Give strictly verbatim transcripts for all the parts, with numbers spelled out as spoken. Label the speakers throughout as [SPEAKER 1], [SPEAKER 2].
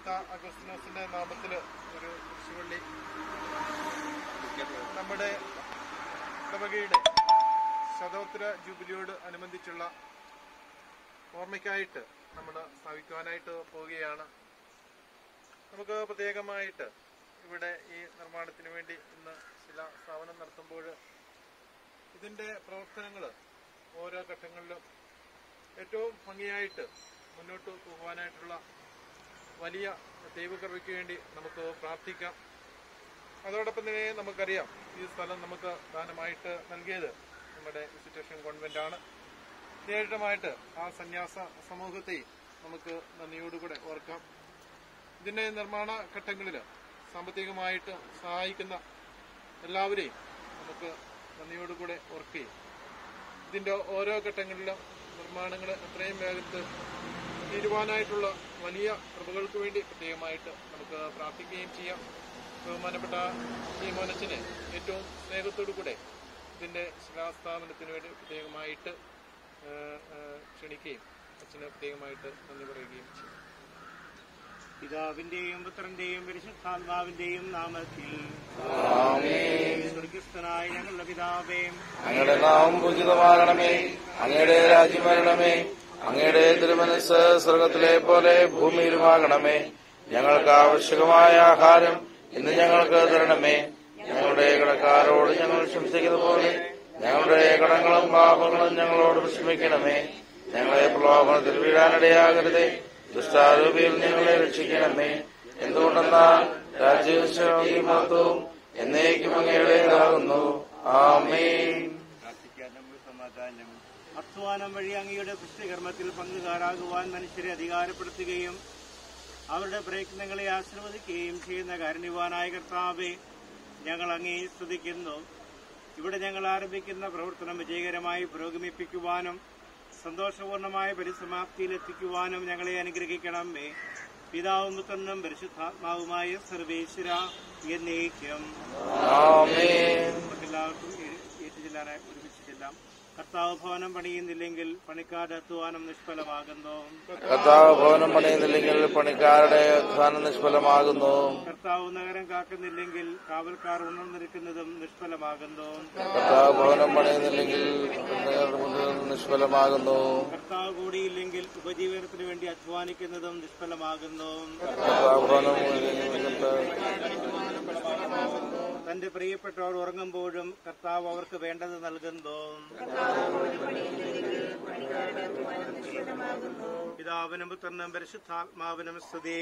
[SPEAKER 1] വിശുദ്ധ അഗസ്തീനോസിന്റെ നാമത്തില് ഒരു കുരിശുപള്ളി നമ്മുടെ ഇടവകയുടെ ശതോത്തര ജൂബിലിയോട് അനുബന്ധിച്ചുള്ള ഓർമ്മയ്ക്കായിട്ട് നമ്മൾ സ്ഥാപിക്കുവാനായിട്ട് പോവുകയാണ്. നമുക്ക് പ്രത്യേകമായിട്ട് ഇവിടെ ഈ നിർമ്മാണത്തിന് വേണ്ടി ഇന്ന് ശിലാ സ്ഥാപനം നടത്തുമ്പോൾ ഇതിൻ്റെ പ്രവർത്തനങ്ങൾ ഓരോ ഘട്ടങ്ങളിലും ഏറ്റവും ഭംഗിയായിട്ട് മുന്നോട്ട് പോകുവാനായിട്ടുള്ള വലിയ ദൈവകൃപയ്ക്ക് വേണ്ടി നമുക്ക് പ്രാർത്ഥിക്കാം. അതോടൊപ്പം തന്നെ നമുക്കറിയാം ഈ സ്ഥലം നമുക്ക് ദാനമായിട്ട് നൽകിയത് നമ്മുടെ വിസിറ്റേഷൻ കോൺവെന്റാണ്. നേരിട്ടുമായിട്ട് ആ സന്യാസ സമൂഹത്തെയും നമുക്ക് നന്ദിയോടുകൂടെ ഓർക്കാം. ഇതിൻ്റെ നിർമ്മാണ ഘട്ടങ്ങളിൽ സാമ്പത്തികമായിട്ട് സഹായിക്കുന്ന എല്ലാവരെയും നമുക്ക് നന്ദിയോടുകൂടെ ഓർക്കുകയും ഇതിൻ്റെ ഓരോ ഘട്ടങ്ങളിലും നിർമ്മാണങ്ങൾ എത്രയും വേഗത്തിൽ തീരുവാനായിട്ടുള്ള വലിയ കൃപകൾക്ക് വേണ്ടി പ്രത്യേകമായിട്ട് നമുക്ക് പ്രാർത്ഥിക്കുകയും ചെയ്യാം. ബഹുമാനപ്പെട്ട ഈ മോനച്ചനെ ഏറ്റവും സ്നേഹത്തോടു കൂടെ ഇതിൻ്റെ ശിലാസ്ഥാപനത്തിന് വേണ്ടി പ്രത്യേകമായിട്ട് ക്ഷണിക്കുകയും അച്ഛന് പ്രത്യേകമായിട്ട് നന്ദി പറയുകയും ചെയ്യും.
[SPEAKER 2] പിതാവിന്റെയും പുത്രന്റെയും പരിശുദ്ധാത്മാവിന്റെയും നാമത്തിൽ സ്വർഗസ്ഥനായ ഞങ്ങളുടെ പിതാവേ,
[SPEAKER 3] അങ്ങയുടെ നാമം പൂജിതമാകണമേ, അങ്ങയുടെ രാജ്യം വരണമേ, അങ്ങയുടെ തിരുമനസ്സ് സ്വർഗത്തിലെ പോലെ ഭൂമിയിലുമാകണമേ. ഞങ്ങൾക്ക് ആവശ്യകമായ ആഹാരം ഇന്ന് ഞങ്ങൾക്ക് തരണമേ. ഞങ്ങളുടെ കടക്കാരോട് ഞങ്ങൾ ക്ഷമിക്കുന്ന പോലെ ഞങ്ങളുടെ കടങ്ങളും പാപങ്ങളും ഞങ്ങളോട് ക്ഷമിക്കണമേ. ഞങ്ങളെ പ്രലോഭനത്തിൽ വീഴാനിടയാകരുതേ, ദുഷ്ടാരൂപിയിൽ ഞങ്ങളെ രക്ഷിക്കണമേ. എന്തുകൊണ്ടെന്നാൽ രാജ്യവും മഹത്വവും എന്നേക്കും അങ്ങയുടേതാകുന്നു. ആമേൻ.
[SPEAKER 2] സമാധാനം. അധ്വാനം വഴി അങ്ങയുടെ സൃഷ്ടികർമ്മത്തിൽ പങ്കുകാരാകുവാൻ മനുഷ്യരെ അധികാരപ്പെടുത്തുകയും അവരുടെ പ്രയത്നങ്ങളെ ആശീർവദിക്കുകയും ചെയ്യുന്ന കാരുണ്യവാനായ കർത്താവേ, ഞങ്ങൾ അങ്ങേ സ്തുതിക്കുന്നു. ഇവിടെ ഞങ്ങൾ ആരംഭിക്കുന്ന പ്രവർത്തനം വിജയകരമായി പുരോഗമിപ്പിക്കുവാനും സന്തോഷപൂർണമായ പരിസമാപ്തിയിലെത്തിക്കുവാനും ഞങ്ങളെ അനുഗ്രഹിക്കണമേ. പിതാവും പുത്രനും പരിശുദ്ധാത്മാവുമായ സർവേശ്വര എന്നേക്കും. എല്ലാവർക്കും ഏറ്റുചൊല്ലാനായി ഒരുമിച്ച് ചെല്ലാം. കർത്താവ് ഭവനം പണിയുന്നില്ലെങ്കിൽ പണിക്കാരുടെ അധ്വാനം നിഷ്ഫലമാകുന്നു.
[SPEAKER 3] കർത്താവ് ഭവനം പണിയുന്നില്ലെങ്കിൽ പണിക്കാരുടെ അധ്വാനം നിഷ്ഫലമാകുന്നു.
[SPEAKER 2] കർത്താവ് നഗരം കാക്കുന്നില്ലെങ്കിൽ കാവൽക്കാർ ഉണർന്നിരിക്കുന്നതും നിഷ്ഫലമാകുന്നു.
[SPEAKER 3] കർത്താവ് ഭവനം പണിയുന്നില്ലെങ്കിൽ നിഷ്ഫലമാകുന്നു.
[SPEAKER 2] കർത്താവ് കൂടിയില്ലെങ്കിൽ ഉപജീവനത്തിന് വേണ്ടി അധ്വാനിക്കുന്നതും നിഷ്ഫലമാകുന്നു. തന്റെ പ്രിയപ്പെട്ടവർ ഉറങ്ങുമ്പോഴും കർത്താവ് അവർക്ക് വേണ്ടത് നൽകുന്നു. പിതാവിനും പുത്രനും പരിശുദ്ധാത്മാവിനും സ്തുതി.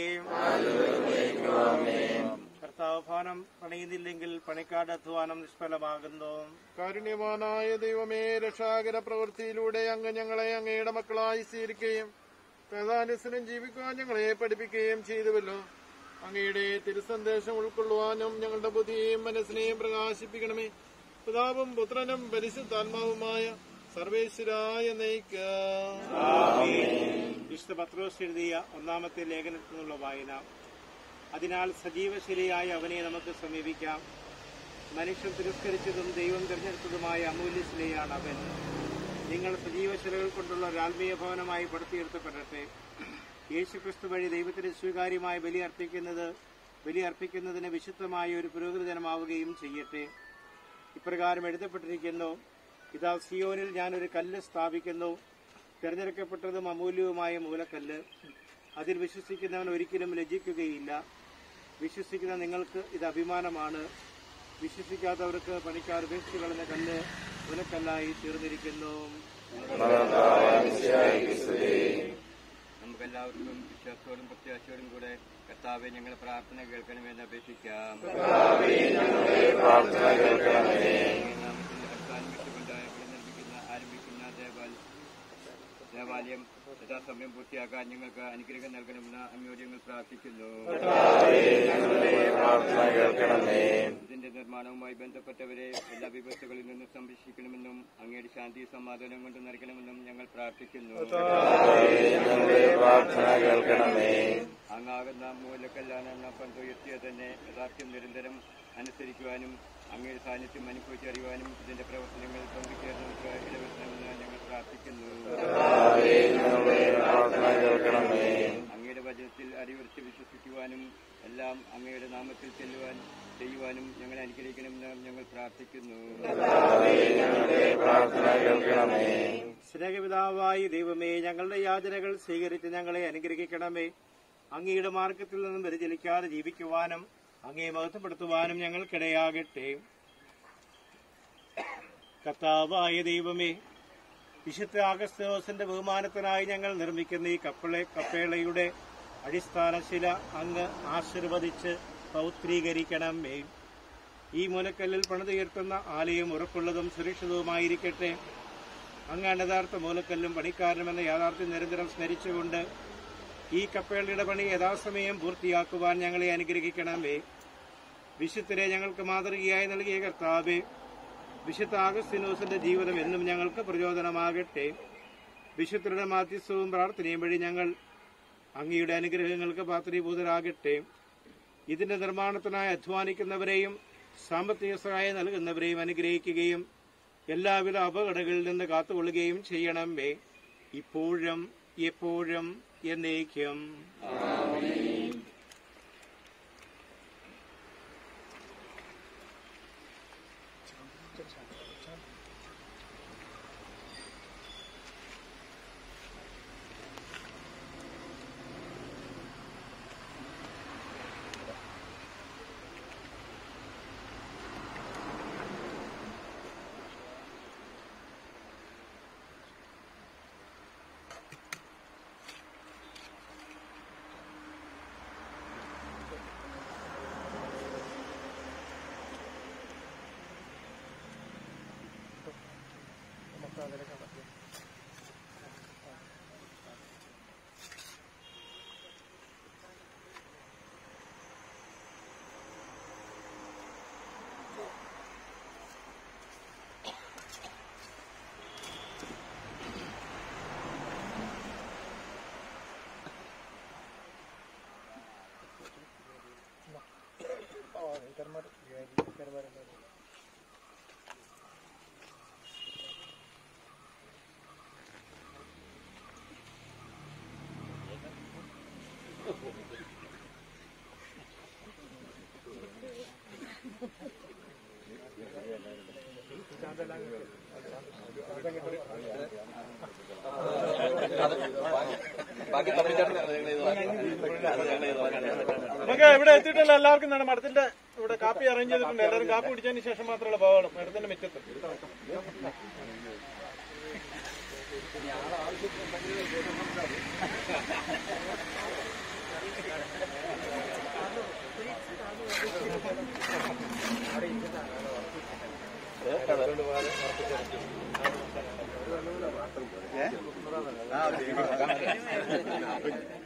[SPEAKER 2] കർത്താവ് ഭവനം പണിയുന്നില്ലെങ്കിൽ പണിക്കാരുടെ അധ്വാനം നിഷ്ഫലമാകുന്നു.
[SPEAKER 1] കാരുണ്യവാനായ ദൈവമേ, രക്ഷാകര പ്രവൃത്തിയിലൂടെ അങ്ങ് ഞങ്ങളെ അങ്ങയുടെ മക്കളായി സ്വീകരിക്കുകയും വേദാനുസരണം ജീവിക്കുവാൻ ഞങ്ങളെ പഠിപ്പിക്കുകയും ചെയ്തുവല്ലോ. അങ്ങയുടെ തിരുസന്ദേശം ഉൾക്കൊള്ളുവാനും ഞങ്ങളുടെ ബുദ്ധിയെയും മനസ്സിനെയും പ്രകാശിപ്പിക്കണമേ. പിതാവും പുത്രനും പരിശുദ്ധാത്മാവുമായ സർവേശ്വരായ നയിക്കാം.
[SPEAKER 2] വിശുദ്ധ പത്രോസ് എഴുതിയ ഒന്നാമത്തെ ലേഖനത്തിൽ നിന്നുള്ള വായന. അതിനാൽ സജീവശിലയായ അവനെ നമുക്ക് സമീപിക്കാം. മനുഷ്യൻ തിരസ്കരിച്ചതും ദൈവം തിരഞ്ഞെടുത്തതുമായ അമൂല്യശിലയാണ് അവൻ. നിങ്ങൾ സജീവശിലകൾ കൊണ്ടുള്ള ഒരു ആത്മീയ ഭവനമായി പടുത്തിയെടുത്തപ്പെടട്ടെ. യേശുക്രിസ്തു വഴി ദൈവത്തിന് സ്വീകാര്യമായ ബലി അർപ്പിക്കുന്നത് ബലി അർപ്പിക്കുന്നതിന് വിശുദ്ധമായ ഒരു പുരോഹിതജനമാവുകയും ചെയ്യട്ടെ. ഇപ്രകാരം എഴുതപ്പെട്ടിരിക്കുന്നു: ഇതാ സിയോനിൽ ഞാനൊരു കല്ല് സ്ഥാപിക്കുന്നു, തിരഞ്ഞെടുക്കപ്പെട്ടതും അമൂല്യവുമായ മൂലക്കല്ല്. അതിൽ വിശ്വസിക്കുന്നവൻ ഒരിക്കലും ലജ്ജിക്കുകയില്ല. വിശ്വസിക്കുന്ന നിങ്ങൾക്ക് ഇത് അഭിമാനമാണ്. വിശ്വസിക്കാത്തവർക്ക് പണിക്കാർ ഉപേക്ഷിച്ചു കളഞ്ഞ കല്ല് മൂലക്കല്ലായി തീർന്നിരിക്കുന്നു. നമുക്കെല്ലാവർക്കും വിശ്വാസത്തോടും പ്രത്യാശയോടും കൂടെ കർത്താവെ ഞങ്ങളുടെ പ്രാർത്ഥന കേൾക്കണമെന്ന് അപേക്ഷിക്കാം. ആരംഭിക്കുന്ന ദേവാലയം യഥാസമയം പൂർത്തിയാക്കാൻ ഞങ്ങൾക്ക് അനുഗ്രഹം നൽകണമെന്ന് അങ്ങയോട് ഞങ്ങൾ പ്രാർത്ഥിക്കുന്നു. ഇതിന്റെ നിർമ്മാണവുമായി ബന്ധപ്പെട്ടവരെ എല്ലാ വിപത്തുകളിൽ നിന്നും സംരക്ഷിക്കണമെന്നും അങ്ങയുടെ ശാന്തി സമാധാനം കൊണ്ട് നൽകണമെന്നും ഞങ്ങൾ പ്രാർത്ഥിക്കുന്നു. അങ്ങാകുന്ന മൂലക്കല്ലാണെന്ന പന്തുയർത്തിയ തന്നെ യഥാർത്ഥ്യം നിരന്തരം അനുസരിക്കുവാനും അങ്ങയുടെ സാന്നിധ്യം അനുഭവിച്ചറിയുവാനും ഇതിന്റെ പ്രവർത്തനങ്ങൾ പങ്കുചേർന്നവർക്ക് ഇടവെത്തണമെന്ന് ഞങ്ങൾ പ്രാർത്ഥിക്കുന്നു. അങ്ങയുടെ വചനത്തിൽ അടിയുറച്ച് വിശ്വസിക്കുവാനും എല്ലാം അങ്ങയുടെ നാമത്തിൽ ചെല്ലുവാൻ ചെയ്യുവാനും ഞങ്ങളെ അനുഗ്രഹിക്കണമെന്ന് ഞങ്ങൾ പ്രാർത്ഥിക്കുന്നു.
[SPEAKER 4] സ്നേഹപിതാവായി ദൈവമേ, ഞങ്ങളുടെ യാചനകൾ സ്വീകരിച്ച് ഞങ്ങളെ അനുഗ്രഹിക്കണമേ. അങ്ങയുടെ മാർഗത്തിൽ നിന്നും വ്യതിചലിക്കാതെ ജീവിക്കുവാനും അങ്ങയെ മഹത്വപ്പെടുത്തുവാനും ഞങ്ങൾക്കിടയാകട്ടെ. കർത്താവായ ദൈവമേ, വിശുദ്ധ അഗസ്തോസിന്റെ ബഹുമാനത്തിനായി ഞങ്ങൾ നിർമ്മിക്കുന്ന ഈ കപ്പളെ കപ്പേളയുടെ അടിസ്ഥാനശില അങ്ങ് ആശീർവദിച്ച് പൗത്രീകരിക്കണമേ. ഈ മൂലക്കല്ലിൽ പണിതുയർത്തുന്ന ആലയം ഉറപ്പുള്ളതും സുരക്ഷിതവുമായിരിക്കട്ടെ. അങ്ങ് യഥാർത്ഥ മൂലക്കല്ലും പണിക്കാരനും എന്ന യാഥാർത്ഥ്യം നിരന്തരം സ്മരിച്ചുകൊണ്ട് ഈ കപ്പേളയുടെ പണി യഥാസമയം പൂർത്തിയാക്കുവാൻ ഞങ്ങളെ അനുഗ്രഹിക്കണമേ. വിശുദ്ധരെ ഞങ്ങൾക്ക് മാതൃകയായി നൽകിയ കർത്താവേ, വിശുദ്ധ അഗസ്തീനോസിന്റെ ജീവിതം എന്നും ഞങ്ങൾക്ക് പ്രചോദനമാകട്ടെ. വിശുദ്ധരുടെ മാധ്യസ്ഥവും പ്രാർത്ഥനയും വഴി ഞങ്ങൾ അങ്ങയുടെ അനുഗ്രഹങ്ങൾക്ക് പാത്രീഭൂതരാകട്ടെ. ഇതിന്റെ നിർമ്മാണത്തിനായി അധ്വാനിക്കുന്നവരെയും സാമ്പത്തിക സഹായം നൽകുന്നവരെയും അനുഗ്രഹിക്കുകയും എല്ലാവിധ അപകടങ്ങളിൽ നിന്ന് കാത്തുകൊള്ളുകയും ചെയ്യണമേ, ഇപ്പോഴും എപ്പോഴും എന്നേക്കും. നമുക്ക് ഇവിടെ എത്തിയിട്ടില്ല. എല്ലാവർക്കും വേണം. മഠത്തിന്റെ ഇവിടെ കാപ്പി അറേഞ്ച് ചെയ്തിട്ടുണ്ട്. എല്ലാവരും കാപ്പി കുടിച്ചതിന് ശേഷം മാത്രമല്ല പോകണം. മഠത്തിന്റെ മിറ്റത്ത് ഏ